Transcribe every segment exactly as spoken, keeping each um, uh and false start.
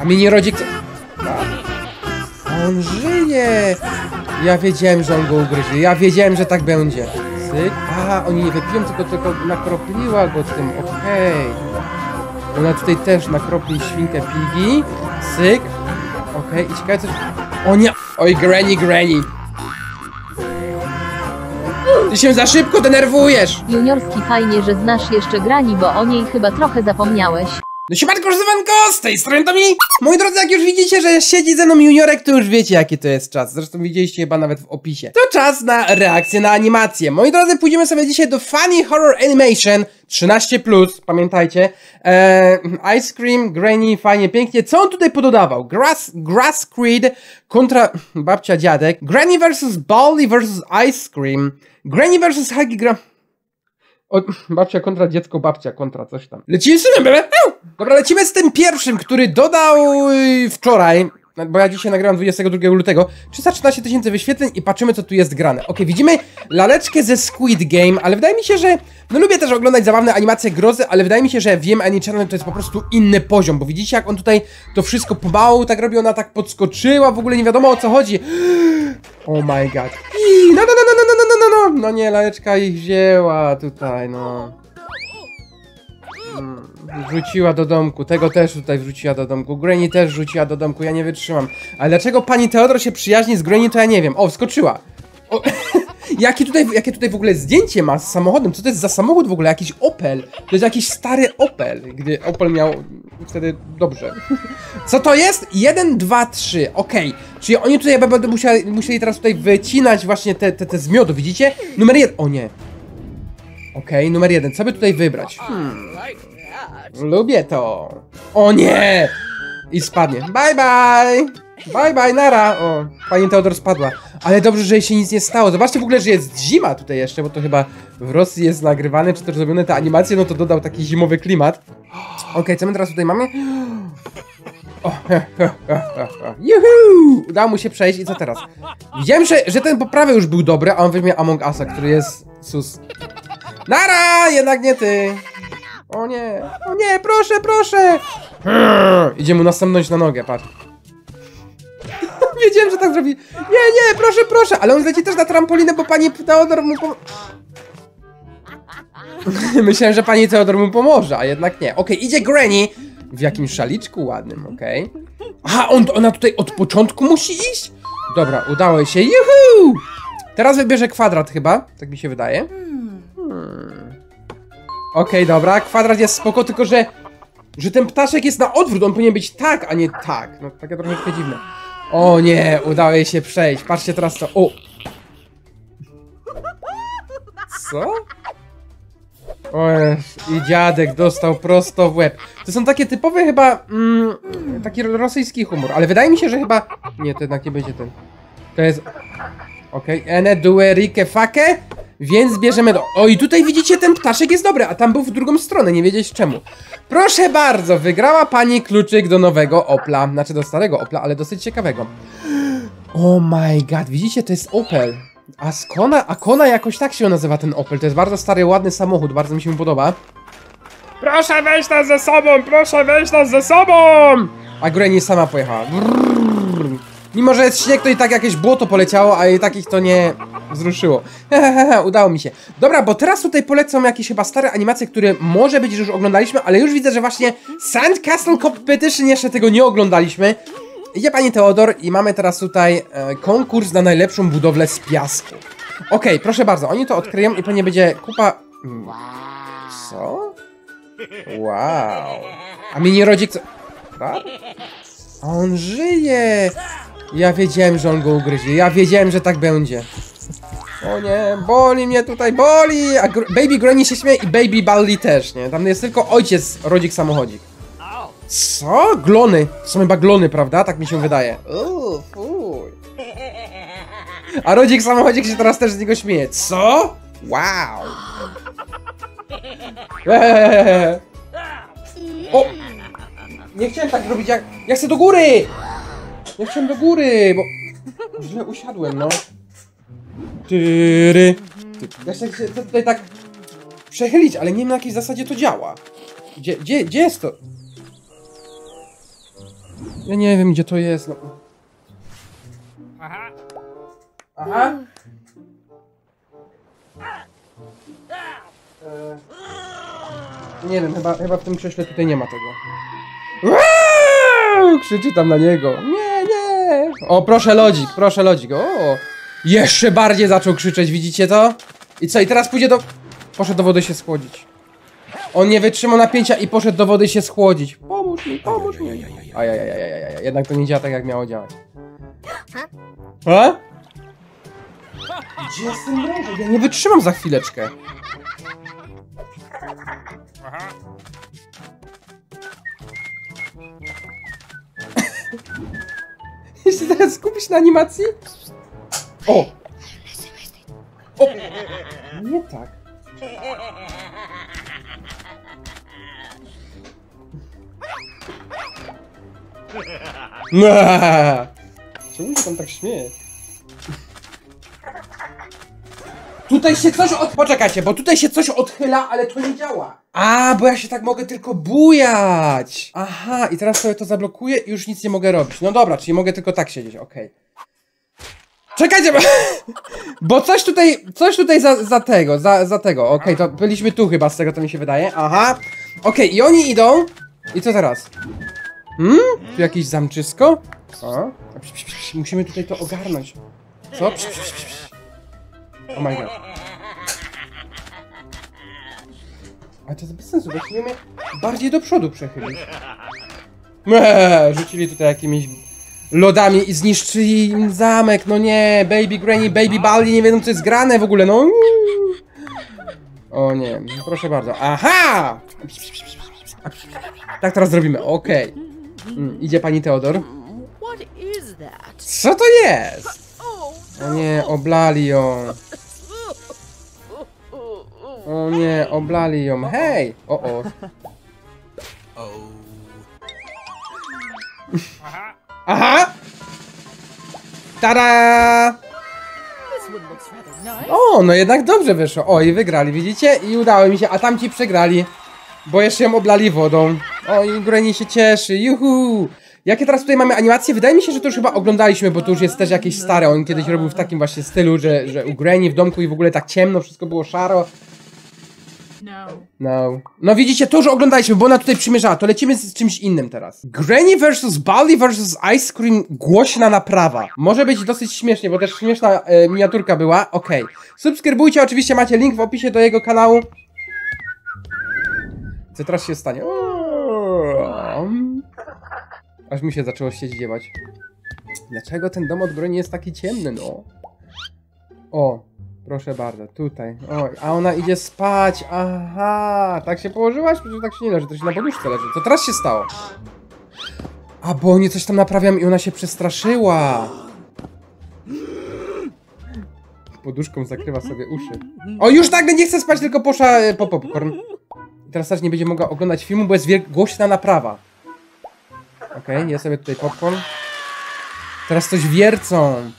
A mini rodzik... On żyje! Ja wiedziałem, że on go ugryzie. Ja wiedziałem, że tak będzie. Syk. A, oni nie wypiją, tylko, tylko nakropliła go tym. Okej. Okay. Ona tutaj też nakropli świnkę Piggy. Syk. Okej, okay. I ciekawe coś... O nie! Oj, Granny, Granny. Ty się za szybko denerwujesz! Juniorski, fajnie, że znasz jeszcze Granny, bo o niej chyba trochę zapomniałeś. No siemanko, Krzywanko, z tej strony to mi! Moi drodzy, jak już widzicie, że siedzi ze mną juniorek, to już wiecie, jaki to jest czas. Zresztą widzieliście chyba nawet w opisie. To czas na reakcję na animację. Moi drodzy, pójdziemy sobie dzisiaj do Funny Horror Animation trzynaście plus, pamiętajcie. Eee, Ice Cream, Granny, fajnie, pięknie. Co on tutaj pododawał? Grass, Grass Creed kontra babcia, dziadek. Granny versus Baldi versus Ice Cream. Granny versus Huggy Gra... O, babcia kontra dziecko, babcia kontra coś tam. Lecimy z tym, bebe? Dobra, lecimy z tym pierwszym, który dodał yy, wczoraj, bo ja dzisiaj nagrałem dwudziestego drugiego lutego, trzysta trzynaście tysięcy wyświetleń i patrzymy, co tu jest grane. Ok, widzimy laleczkę ze Squid Game, ale wydaje mi się, że... No lubię też oglądać zabawne animacje grozy, ale wydaje mi się, że wiem Any Channel to jest po prostu inny poziom, bo widzicie, jak on tutaj to wszystko pomału tak robi, ona tak podskoczyła, w ogóle nie wiadomo, o co chodzi. Oh my god. I no, no, no, no, no, no, no, no, no, no nie, laleczka ich wzięła tutaj, no. Hmm, wrzuciła do domku, tego też tutaj wrzuciła do domku, Granny też wrzuciła do domku, ja nie wytrzymam. Ale dlaczego pani Teodor się przyjaźni z Granny, to ja nie wiem. O, wskoczyła. O, jakie, tutaj, jakie tutaj w ogóle zdjęcie ma z samochodem? Co to jest za samochód w ogóle? Jakiś Opel. To jest jakiś stary Opel, gdy Opel miał wtedy dobrze. Co to jest? jeden, dwa, trzy. Okej. Okay. Czyli oni tutaj będą musieli, musieli teraz tutaj wycinać właśnie te, te, te zmioty, widzicie? Numer jeden. O nie. Okej, okay, numer jeden. Co by tutaj wybrać? Hmm. Lubię to. O nie! I spadnie. Bye bye! Bye bye, nara! O, pani Teodor spadła. Ale dobrze, że jej się nic nie stało. Zobaczcie w ogóle, że jest zima tutaj jeszcze, bo to chyba w Rosji jest nagrywane, czy też zrobione te animacje, no to dodał taki zimowy klimat. Okej, okay, co my teraz tutaj mamy? O, juhu! Udało mu się przejść i co teraz? Widziałem, że, że ten poprawy już był dobry, a on weźmie Among Usa, który jest sus. Nara! Jednak nie ty! O nie! O nie! Proszę, proszę! Idzie mu następnąć na nogę, patrz. Wiedziałem, że tak zrobi. Nie, nie, proszę, proszę. Ale on zleci też na trampolinę, bo pani Teodor mu pom... Myślałem, że pani Teodor mu pomoże, a jednak nie. Okej, okay, idzie Granny w jakimś szaliczku ładnym, okej. Okay. Aha, on, ona tutaj od początku musi iść? Dobra, udało się. Juhu! Teraz wybierze kwadrat chyba, tak mi się wydaje. Hmm. Okej, okay, dobra, kwadrat jest spoko, tylko że... Że ten ptaszek jest na odwrót, on powinien być tak, a nie tak. No, takie troszeczkę dziwne. O nie, udało jej się przejść. Patrzcie teraz to. O! Co? O Jeż, i dziadek dostał prosto w łeb. To są takie typowe chyba... Mm, taki rosyjski humor, ale wydaje mi się, że chyba... Nie, to jednak nie będzie ten. To jest... Okej, okay. Ene due rike fake. Więc bierzemy do... O, i tutaj widzicie, ten ptaszek jest dobry, a tam był w drugą stronę, nie wiedzieć czemu. Proszę bardzo, wygrała pani kluczyk do nowego Opla. Znaczy do starego Opla, ale dosyć ciekawego. Oh my god, widzicie, to jest Opel. Ascona? Akona jakoś tak się nazywa ten Opel. To jest bardzo stary, ładny samochód, bardzo mi się podoba. Proszę wejść nas ze sobą, proszę wejść nas ze sobą! A Granny sama pojechała. Brrr. Mimo, że jest śnieg, to i tak jakieś błoto poleciało, a i takich to nie wzruszyło. Hehehe, udało mi się. Dobra, bo teraz tutaj polecą jakieś chyba stare animacje, które może być, że już oglądaliśmy, ale już widzę, że właśnie Sandcastle Competition jeszcze tego nie oglądaliśmy. Idzie pani Teodor i mamy teraz tutaj e, konkurs na najlepszą budowlę z piasku. Okej, okay, proszę bardzo, oni to odkryją i pewnie będzie kupa... Co? Wow. A mini rodzik co... Tak? On żyje! Ja wiedziałem, że on go ugryzie. Ja wiedziałem, że tak będzie. O nie, boli mnie tutaj, boli! A gr Baby Granny się śmieje i Baby Baldi też, nie? Tam jest tylko ojciec, rodzik samochodzik. Co? Glony. To są chyba glony, prawda? Tak mi się wydaje. Uuu, fuj. A rodzik samochodzik się teraz też z niego śmieje. Co? Wow. Eee. O! Nie chciałem tak robić, jak... Ja chcę do góry! Ja chciałem do góry, bo... Źle usiadłem, no. Tyry. Ja chcę się tutaj tak... przechylić, ale nie wiem, na jakiej zasadzie to działa. Gdzie, gdzie, gdzie jest to? Ja nie wiem, gdzie to jest. No. Aha. Aha. E... Nie wiem, chyba, chyba w tym krześle tutaj nie ma tego. Uuuu, krzyczy tam na niego. Nie, nie. O, proszę lodzik, proszę lodzik. O, jeszcze bardziej zaczął krzyczeć, widzicie to? I co, i teraz pójdzie do... Poszedł do wody się schłodzić. On nie wytrzymał napięcia i poszedł do wody się schłodzić. Pomóż mi, pomóż mi. Ajajajajajaj, jednak to nie działa tak, jak miało działać. A? Gdzie jest ten mrożek? Ja nie wytrzymam za chwileczkę. Jeśli teraz skupisz na animacji? O! O! Nie tak. Nah. Czemu się tam tak śmieje? Tutaj się coś od... Poczekajcie, bo tutaj się coś odchyla, ale to nie działa. A, bo ja się tak mogę tylko bujać. Aha, i teraz sobie to zablokuję i już nic nie mogę robić. No dobra, czyli mogę tylko tak siedzieć, okej. Okay. Czekajcie, bo, bo coś tutaj, coś tutaj za, za tego, za, za tego, okej, okay, to byliśmy tu chyba, z tego to mi się wydaje, aha. Okej, okay, i oni idą, i co teraz? Hmm? Tu jakieś zamczysko? O, psz, psz, psz, musimy tutaj to ogarnąć. Co? Psz, psz, psz, psz. Oh my god. Ale to jest bez sensu, bo musimy bardziej do przodu przechylić. Eee, rzucili tutaj jakimiś lodami i zniszczyli im zamek, no nie, Baby Granny, Baby Baldi, nie wiedzą co jest grane w ogóle, no. O nie, proszę bardzo, aha! Tak teraz zrobimy, okej. Okay. Mm, idzie pani Teodor. Co to jest? O nie, oblali ją. O nie, oblali ją, hej! O o. Aha! Tada! O, no jednak dobrze wyszło. O, i wygrali, widzicie? I udało mi się, a tamci przegrali. Bo jeszcze ją oblali wodą. O, i Granny się cieszy, juhu! Jakie teraz tutaj mamy animacje? Wydaje mi się, że to już chyba oglądaliśmy, bo to już jest też jakieś stare. On kiedyś robił w takim właśnie stylu, że, że u Granny w domku i w ogóle tak ciemno, wszystko było szaro. No. No. No widzicie, to już oglądaliśmy, bo ona tutaj przymierzała. To lecimy z czymś innym teraz. Granny versus Baldi versus Ice Cream. Głośna naprawa. Może być dosyć śmiesznie, bo też śmieszna e, miniaturka była. Okej. Okay. Subskrybujcie, oczywiście macie link w opisie do jego kanału. Co teraz się stanie? O, aż mi się zaczęło się zdziewać. Dlaczego ten dom od Granny jest taki ciemny, no? O. Proszę bardzo, tutaj. Oj, a ona idzie spać. Aha, tak się położyłaś? Przecież tak się nie leży, to się na poduszce leży. Co teraz się stało? A, bo oni coś tam naprawiam i ona się przestraszyła. Poduszką zakrywa sobie uszy. O, już tak nie chce spać, tylko poszła po popcorn. I teraz też nie będzie mogła oglądać filmu, bo jest głośna naprawa. Okej, okay, ja sobie tutaj popcorn. Teraz coś wiercą.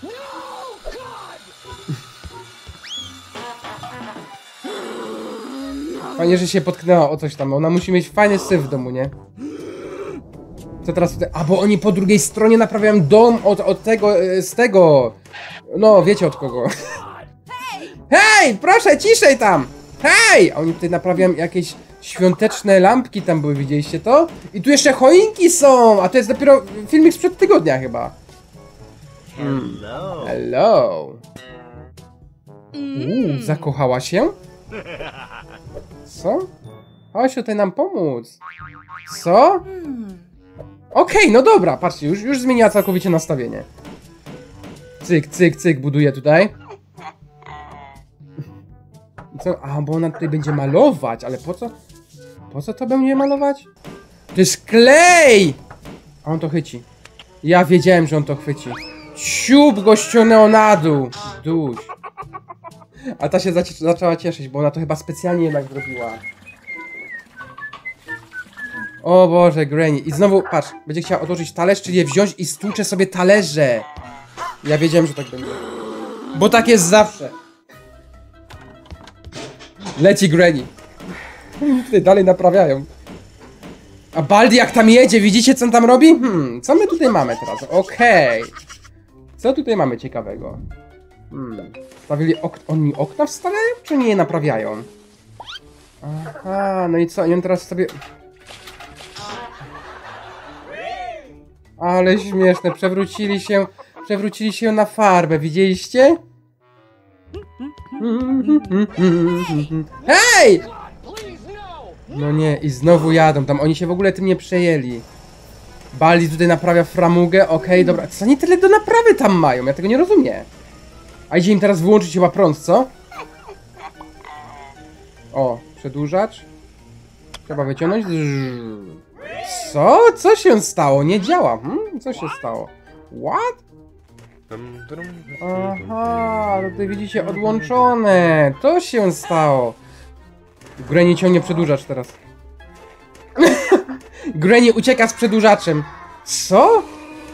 Fajnie, że się potknęła o coś tam. Ona musi mieć fajny syf w domu, nie? Co teraz tutaj? A, bo oni po drugiej stronie naprawiają dom od, od tego, z tego. No, wiecie od kogo. Hej, proszę, ciszej tam! Hej! A oni tutaj naprawiają jakieś świąteczne lampki tam były, widzieliście to? I tu jeszcze choinki są! A to jest dopiero filmik sprzed tygodnia chyba. Hmm. Hello. Hello. Uuu, zakochała się? Co? Chodź tutaj nam pomóc. Co? Okej, okay, no dobra, patrzcie, już, już zmieniła całkowicie nastawienie. Cyk, cyk, cyk, buduje tutaj. Co? A, bo ona tutaj będzie malować, ale po co? Po co to będzie malować? To jest klej! A on to chyci. Ja wiedziałem, że on to chwyci. Ciup go ściągnęło na dół. Duś. A ta się zac zaczęła cieszyć, bo ona to chyba specjalnie jednak zrobiła. O Boże, Granny. I znowu, patrz, będzie chciała odłożyć talerz, czyli je wziąć i stłucze sobie talerze. Ja wiedziałem, że tak będzie. Bo tak jest zawsze. Leci Granny. Tutaj dalej naprawiają. A Baldi jak tam jedzie, widzicie co on tam robi? Hmm, co my tutaj mamy teraz? Okej. Okay. Co tutaj mamy ciekawego? Hmm. Stawili ok oni okna wstawiają, czy nie je naprawiają? Aha, no i co? I on teraz sobie... Ale śmieszne, przewrócili się... Przewrócili się na farbę, widzieliście? Hej! No nie, i znowu jadą tam, oni się w ogóle tym nie przejęli. Baldi tutaj naprawia framugę, okej, okay, dobra. Co oni tyle do naprawy tam mają? Ja tego nie rozumiem. A idzie im teraz wyłączyć chyba prąd, co? O, przedłużacz. Trzeba wyciągnąć. Co? Co się stało? Nie działa. Hmm? Co się stało? What? Aha, tutaj widzicie odłączone. To się stało. Granny ciągnie przedłużacz teraz. Granny ucieka z przedłużaczem. Co?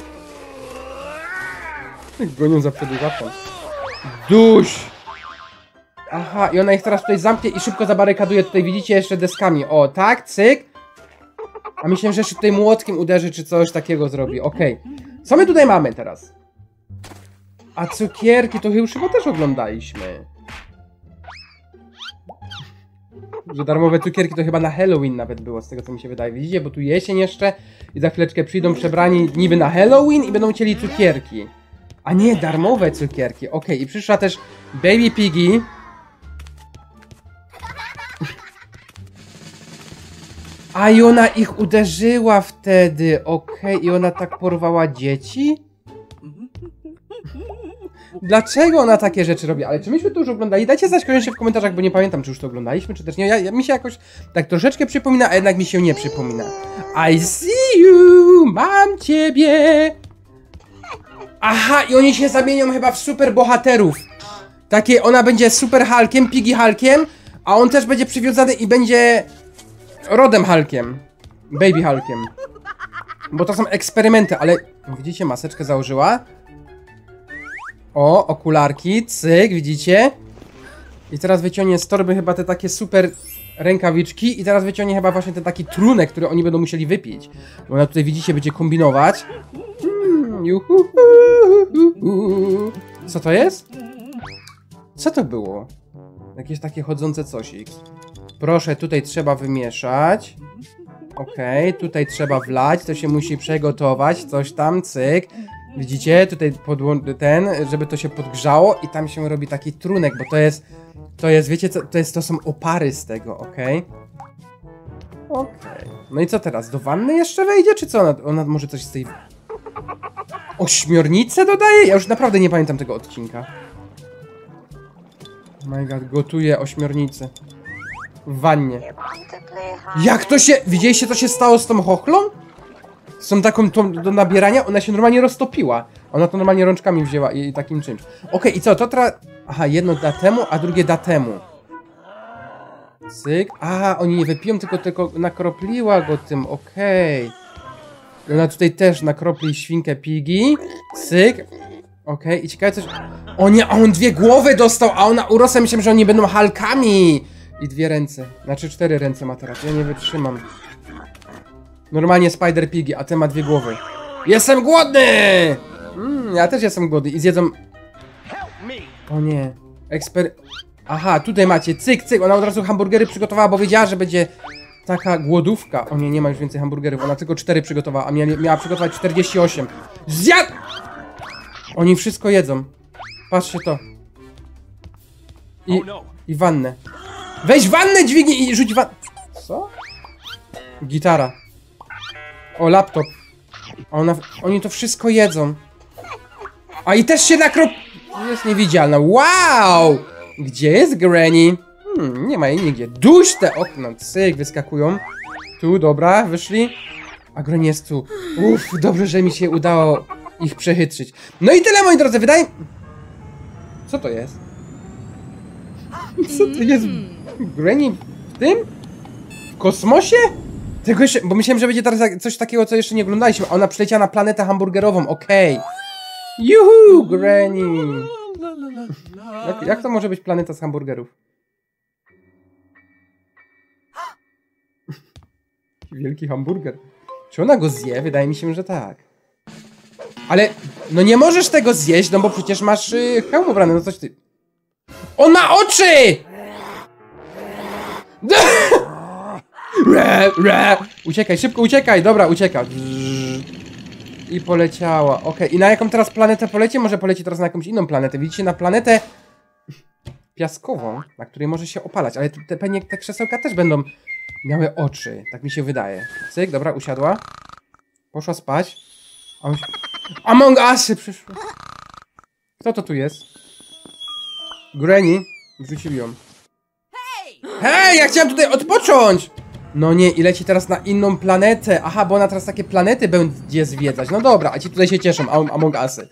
Gonią za przedłużaczem. Duś! Aha, i ona ich teraz tutaj zamknie i szybko zabarykaduje. Tutaj widzicie jeszcze deskami. O, tak, cyk. A myślałem, że jeszcze tutaj młotkiem uderzy, czy coś takiego zrobi. Okej. Okay. Co my tutaj mamy teraz? A cukierki to już chyba też oglądaliśmy. Że darmowe cukierki to chyba na Halloween nawet było, z tego co mi się wydaje. Widzicie, bo tu jesień jeszcze i za chwileczkę przyjdą przebrani niby na Halloween i będą chcieli cukierki. A nie, darmowe cukierki. Okej, okay. I przyszła też Baby Piggy. A i ona ich uderzyła wtedy. Okej, okay. I ona tak porwała dzieci? Dlaczego ona takie rzeczy robi? Ale czy myśmy to już oglądali? Dajcie znać koniecznie w komentarzach, bo nie pamiętam, czy już to oglądaliśmy, czy też nie. Ja, ja, mi się jakoś tak troszeczkę przypomina, a jednak mi się nie przypomina. I see you! Mam ciebie! Aha, i oni się zamienią chyba w super bohaterów. Takie, ona będzie super Hulkiem, Piggy Hulkiem, a on też będzie przywiązany i będzie rodem Hulkiem. Baby Hulkiem. Bo to są eksperymenty, ale widzicie, maseczkę założyła. O, okularki, cyk, widzicie? I teraz wyciągnie z torby chyba te takie super rękawiczki i teraz wyciągnie chyba właśnie ten taki trunek, który oni będą musieli wypić. Bo ona tutaj, widzicie, będzie kombinować. Hmm, juhu, juhu. Co to jest? Co to było? Jakieś takie chodzące cosik. Proszę, tutaj trzeba wymieszać. Okej, okay, tutaj trzeba wlać, to się musi przygotować, coś tam, cyk. Widzicie, tutaj ten, żeby to się podgrzało i tam się robi taki trunek, bo to jest, to jest, wiecie co, to jest, to są opary z tego, okej? Okay? Okej. Okay. No i co teraz, do wanny jeszcze wejdzie, czy co? Ona, ona może coś z tej... Ośmiornicę dodaje? Ja już naprawdę nie pamiętam tego odcinka. Oh my god, gotuje ośmiornicę. W wannie. Jak to się... Widzieliście, co się stało z tą chochlą? Z tą taką tą, do nabierania? Ona się normalnie roztopiła. Ona to normalnie rączkami wzięła i, i takim czymś. Okej, okay, i co? To tra... Aha, jedno da temu, a drugie da temu. Cyk. A, oni nie wypiją, tylko, tylko nakropliła go tym. Okej. Okay. Ona tutaj też nakropli świnkę Piggy. Cyk. Okej, okay. I ciekawe coś... O nie, a on dwie głowy dostał, a ona urosła. Myślałem, że oni będą Hulkami. I dwie ręce. Znaczy cztery ręce ma teraz. Ja nie wytrzymam. Normalnie Spider Piggy, a ten ma dwie głowy. Jestem głodny! Mm, ja też jestem głodny. I zjedzą... O nie. Eksper... Aha, tutaj macie. Cyk, cyk. Ona od razu hamburgery przygotowała, bo wiedziała, że będzie taka głodówka. O nie, nie ma już więcej hamburgerów. Ona tylko cztery przygotowała, a miała, miała przygotować czterdzieści osiem. Zjad! Oni wszystko jedzą. Patrzcie to. I... I wannę. Weź wannę, dźwignij i rzuć wannę. Co? Gitara. O, laptop. A ona, oni to wszystko jedzą. A i też się nakrop... Jest niewidzialna. Wow! Gdzie jest Granny? Hmm, nie ma jej nigdzie. Duś te okna. Cyk, wyskakują. Tu, dobra, wyszli. A Granny jest tu. Uff, dobrze, że mi się udało ich przechytrzyć. No i tyle, moi drodzy, wydaje... Co to jest? Co to jest? Granny w tym? W kosmosie? Tego jeszcze, bo myślałem, że będzie teraz coś takiego, co jeszcze nie oglądaliśmy. A ona przyleciała na planetę hamburgerową, okej. Okay. Juhu, Granny. Jak, jak to może być planeta z hamburgerów? Wielki hamburger. Czy ona go zje? Wydaje mi się, że tak. Ale, no nie możesz tego zjeść, no bo przecież masz yy, hełm ubrany, no coś ty... On ma oczy! Re, re. Uciekaj, szybko uciekaj, dobra, ucieka. I poleciała, okej. Okay. I na jaką teraz planetę poleci? Może poleci teraz na jakąś inną planetę. Widzicie, na planetę piaskową, na której może się opalać, ale te, pewnie te krzesełka też będą miały oczy, tak mi się wydaje. Cyk, dobra, usiadła. Poszła spać. A on... Among Usy przyszły. Kto to tu jest? Granny. Wrzucił ją. Hej, ja chciałem tutaj odpocząć! No nie, i leci teraz na inną planetę. Aha, bo ona teraz takie planety będzie zwiedzać. No dobra, a ci tutaj się cieszą, Am Among Usy.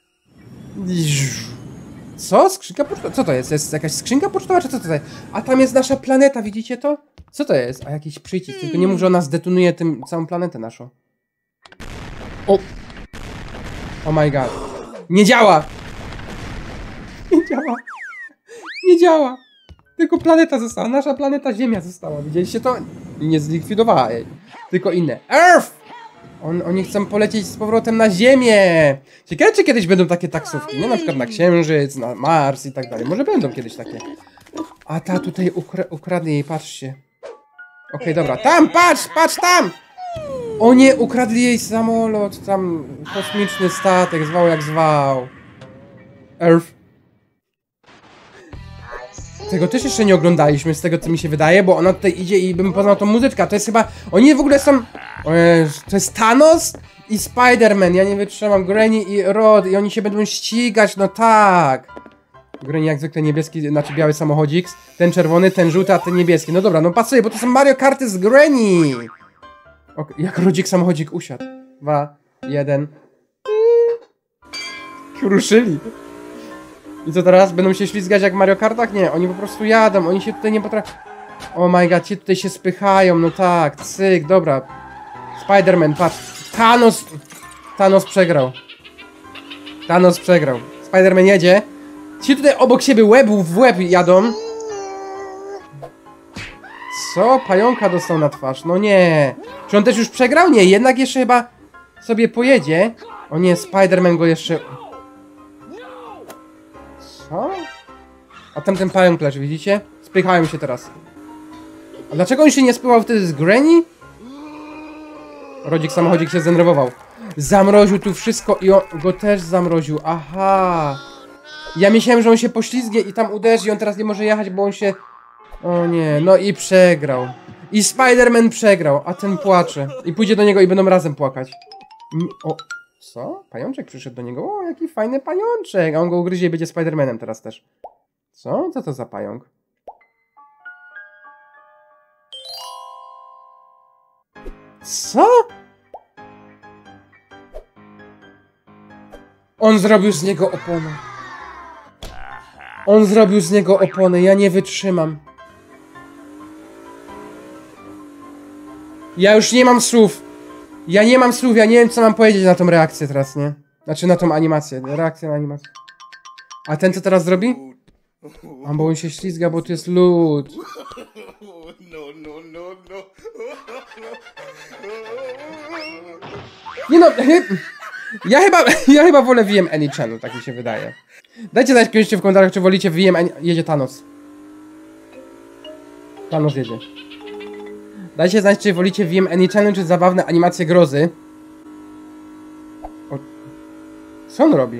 Co? Skrzynka pocztowa? Co to jest? Jest jakaś skrzynka pocztowa, czy co to jest? A tam jest nasza planeta, widzicie to? Co to jest? A jakiś przycisk, tylko nie mów, że ona zdetonuje tym całą planetę naszą. O! Oh my god. Nie działa! Nie działa! Nie działa! Tylko planeta została, nasza planeta Ziemia została. Widzieliście to? I nie zlikwidowała jej. Tylko inne. Earth! On, oni chcą polecieć z powrotem na Ziemię. Ciekawe, czy kiedyś będą takie taksówki, nie? Na przykład na Księżyc, na Mars i tak dalej. Może będą kiedyś takie. A ta tutaj ukra ukradnie jej, patrzcie. Okej, okay, dobra. Tam, patrz, patrz tam! O nie, ukradli jej samolot, tam kosmiczny statek, zwał jak zwał. Earth. Tego też jeszcze nie oglądaliśmy, z tego co mi się wydaje, bo ona tutaj idzie i bym poznał tą muzyczkę. To jest chyba... Oni w ogóle są... To jest Thanos i Spider-Man. Ja nie wytrzymam. Granny i Rod. I oni się będą ścigać, no tak. Granny jak zwykle niebieski, znaczy biały samochodzik. Ten czerwony, ten żółty, a ten niebieski. No dobra, no pasuje, bo to są Mario Karty z Granny. Okay, jak rodzik samochodzik usiadł. Dwa, jeden. Ruszyli. I co teraz? Będą się ślizgać jak w Mario Kartach? Nie, oni po prostu jadą, oni się tutaj nie potrafią... Oh my god, ci tutaj się spychają, no tak, cyk, dobra. Spider-Man, patrz. Thanos... Thanos przegrał. Thanos przegrał. Spider-Man jedzie. Ci tutaj obok siebie łeb w łeb jadą. Co? Pająka dostał na twarz, no nie. Czy on też już przegrał? Nie, jednak jeszcze chyba sobie pojedzie. O nie, Spider-Man go jeszcze... Co? A tamten pająk leży, widzicie? Spychają się teraz. A dlaczego on się nie spychał wtedy z Granny? Rodzik samochodzik się zdenerwował. Zamroził tu wszystko i on go też zamroził. Aha. Ja myślałem, że on się poślizgnie i tam uderzy i on teraz nie może jechać, bo on się... O nie, no i przegrał. I Spider-Man przegrał, a ten płacze. I pójdzie do niego i będą razem płakać. O... Co? Pajączek przyszedł do niego. O, jaki fajny pajączek. A on go ugryzie i będzie Spider-Manem teraz też. Co? Co to za pająk? Co? On zrobił z niego oponę. On zrobił z niego oponę. Ja nie wytrzymam. Ja już nie mam słów. Ja nie mam słów, ja nie wiem co mam powiedzieć na tą reakcję teraz, nie? Znaczy na tą animację, reakcję na animację. A ten co teraz zrobi? A bo on się ślizga, bo tu jest lód. Nie no, ja chyba, ja chyba wolę V M Any Channel, tak mi się wydaje. Dajcie znać w komentarzach, czy wolicie V M Any... Jedzie Thanos. Thanos jedzie. Dajcie znać, czy wolicie V M Any Channel, czy zabawne animacje grozy. O... Co on robi?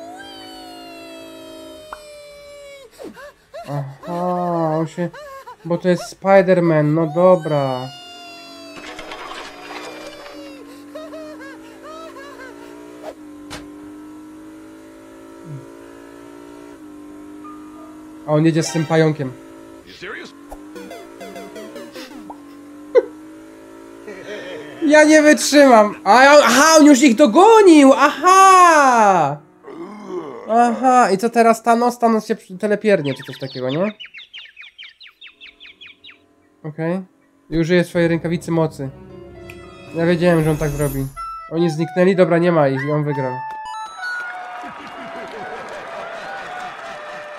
Aha, on się... Bo to jest Spider-Man, no dobra. A on jedzie z tym pająkiem. Ja nie wytrzymam. A, aha, on już ich dogonił. Aha. Aha, i co teraz Thanos? Thanos się telepiernie, czy coś takiego, nie? Okej. Okay. I użyje swojej rękawicy mocy. Ja wiedziałem, że on tak zrobi. Oni zniknęli, dobra, nie ma ich i on wygrał.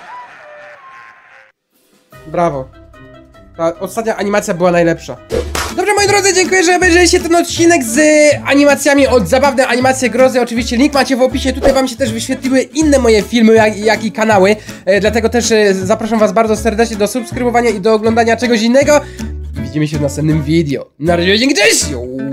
Brawo. Ta ostatnia animacja była najlepsza. Dobrze, moi drodzy, dziękuję, że obejrzeliście ten odcinek z animacjami od Zabawne Animacje Grozy. Oczywiście link macie w opisie, tutaj wam się też wyświetliły inne moje filmy, jak, jak i kanały. E, dlatego też e, zapraszam was bardzo serdecznie do subskrybowania i do oglądania czegoś innego. Widzimy się w następnym video. Na razie, dzięki, cześć!